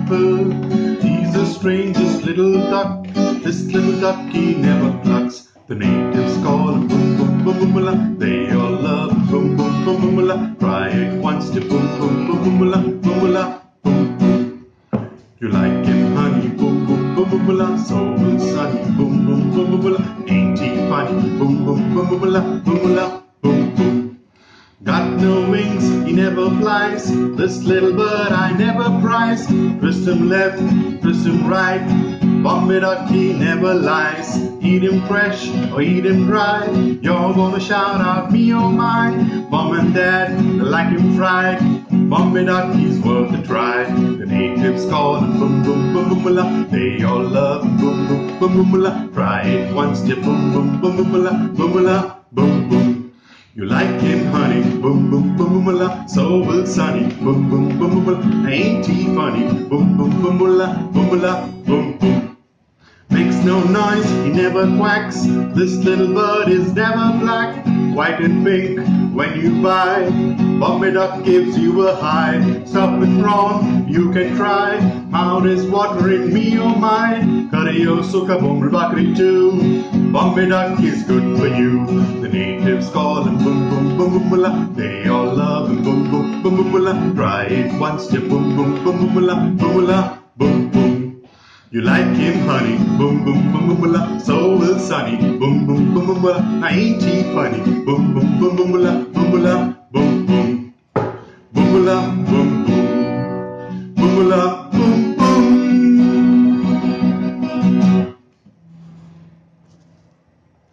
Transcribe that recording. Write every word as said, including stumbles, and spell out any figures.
temper. He's the strangest little duck. This little duck he never plucks. The natives call him boom boom boom boom la. They all love him boom boom boom boom la. Try it once to boom boom boom boom la boom la boom boom. You like him, honey? Boom boom boom boom la. So will Sunny. Boom boom boom boom la. Ain't he funny? Boom boom boom boom la boom la boom boom. Got no wings, he never flies. This little bird I never prize. Twist him left, twist him right. Bombay duck, he never lies. Eat him fresh or eat him dry. You're gonna shout out me oh my. Mom and dad like him fried. Bombay duck, he's worth a try. The natives call him boom boom boom boom la. They all love him boom boom boom boom la. Try it once, to boom boom boom boom la boom la boom boom. You like him, honey? Boom boom boom boom la. So will Sunny. Boom boom boom boom la. Ain't he funny? Boom boom boom boom la boom la boom boom. Makes no noise, he never quacks. This little bird is never black, white and pink when you buy. Bombay duck gives you a high. Something wrong, you can try. Mouth is watering me oh my. Karayo suka boom bakri too. Bombay duck is good for you. The natives call him boom boom boom boom la. They all love him boom boom boom boom la. Try it once, to boom boom boom boom la boom la boom boom. You like him, honey? Boom boom boom boom la. So will Sunny. Boom boom boom boom la. Ain't he funny? Boom boom boom boom la boom la boom boom.